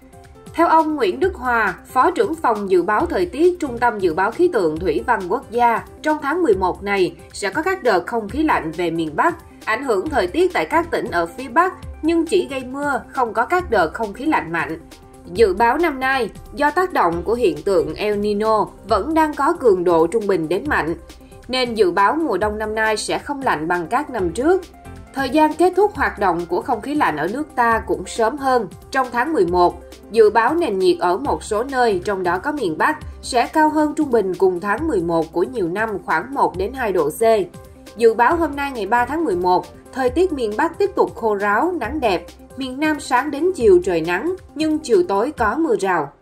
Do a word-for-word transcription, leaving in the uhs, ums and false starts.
Theo ông Nguyễn Đức Hòa, Phó trưởng phòng dự báo thời tiết Trung tâm Dự báo Khí tượng Thủy văn Quốc gia, trong tháng mười một này sẽ có các đợt không khí lạnh về miền Bắc, ảnh hưởng thời tiết tại các tỉnh ở phía Bắc, nhưng chỉ gây mưa, không có các đợt không khí lạnh mạnh. Dự báo năm nay, do tác động của hiện tượng El Nino vẫn đang có cường độ trung bình đến mạnh, nên dự báo mùa đông năm nay sẽ không lạnh bằng các năm trước. Thời gian kết thúc hoạt động của không khí lạnh ở nước ta cũng sớm hơn. Trong tháng mười một, dự báo nền nhiệt ở một số nơi, trong đó có miền Bắc, sẽ cao hơn trung bình cùng tháng mười một của nhiều năm khoảng một đến hai độ C. Dự báo hôm nay ngày ba tháng mười một, thời tiết miền Bắc tiếp tục khô ráo, nắng đẹp. Miền Nam sáng đến chiều trời nắng, nhưng chiều tối có mưa rào.